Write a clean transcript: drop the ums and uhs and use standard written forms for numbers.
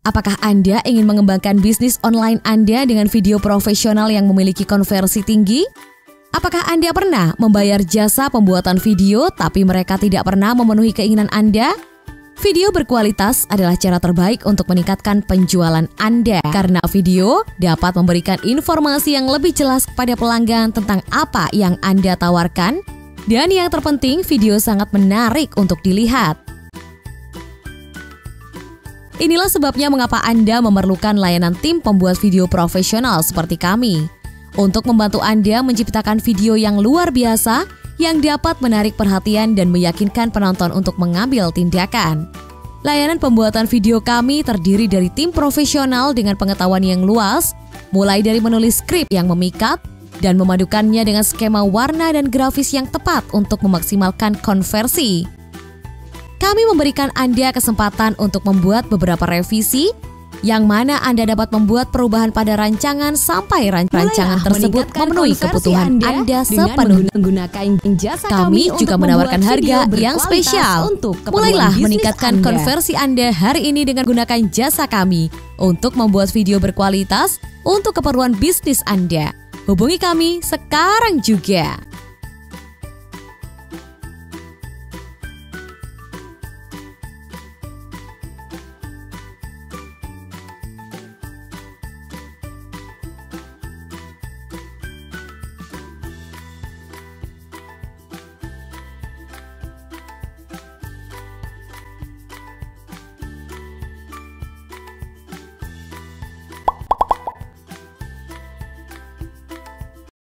Apakah Anda ingin mengembangkan bisnis online Anda dengan video profesional yang memiliki konversi tinggi? Apakah Anda pernah membayar jasa pembuatan video tapi mereka tidak pernah memenuhi keinginan Anda? Video berkualitas adalah cara terbaik untuk meningkatkan penjualan Anda karena video dapat memberikan informasi yang lebih jelas kepada pelanggan tentang apa yang Anda tawarkan, dan yang terpenting video sangat menarik untuk dilihat. Inilah sebabnya mengapa Anda memerlukan layanan tim pembuat video profesional seperti kami untuk membantu Anda menciptakan video yang luar biasa yang dapat menarik perhatian dan meyakinkan penonton untuk mengambil tindakan. Layanan pembuatan video kami terdiri dari tim profesional dengan pengetahuan yang luas, mulai dari menulis skrip yang memikat dan memadukannya dengan skema warna dan grafis yang tepat untuk memaksimalkan konversi. Kami memberikan Anda kesempatan untuk membuat beberapa revisi, yang mana Anda dapat membuat perubahan pada rancangan sampai rancangan tersebut memenuhi kebutuhan Anda sepenuhnya. Kami juga menawarkan harga yang spesial. Mulailah meningkatkan konversi Anda hari ini dengan gunakan jasa kami untuk membuat video berkualitas untuk keperluan bisnis Anda. Hubungi kami sekarang juga.